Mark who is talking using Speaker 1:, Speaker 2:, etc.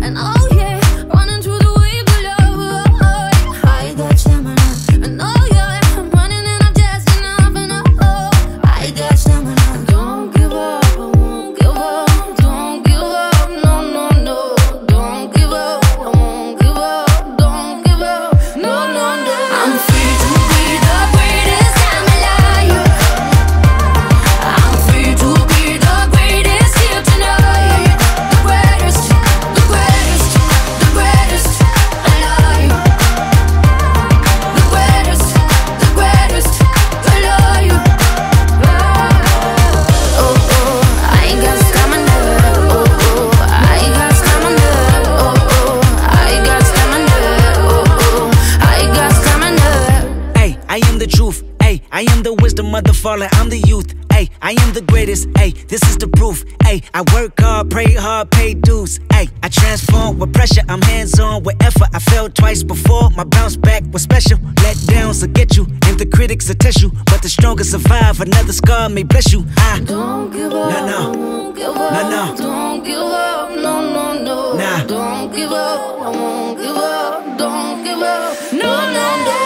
Speaker 1: And oh yeah, running through the waves of love. I got stamina. And oh yeah, I'm running and I'm just enough. And oh, I got stamina. Don't give up, I won't give up. Don't give up, no, no, no. Don't give up, I won't give up. Don't give up, no, no, no. I'm free to be the greatest I'm alive. I'm free to be the greatest here tonight. The greatest, the greatest, the greatest alive. The greatest, the greatest alive. Oh, oh, I ain't got stamina. Oh, oh, I got stamina. Oh, oh, I got stamina. Oh, oh, I got stamina.
Speaker 2: Ay, I am the truth. Ay, I am the wisdom of the fallen. I'm the youth. Ay, I am the greatest. Ay, this is the proof. Ay, I work hard, pray hard, pay dues. Ay, I transform with pressure. I'm hands-on with effort. I failed twice before. My bounce back was special. Let downs will get you, and the critics will test you. But the strongest survive. Another scar may bless you.
Speaker 1: Don't give up,
Speaker 2: No, no.
Speaker 1: I won't give up.
Speaker 2: No, no.
Speaker 1: Don't give up, no, no, no.
Speaker 2: Nah.
Speaker 1: Don't give up, I won't give up. Don't give up, no, no, no.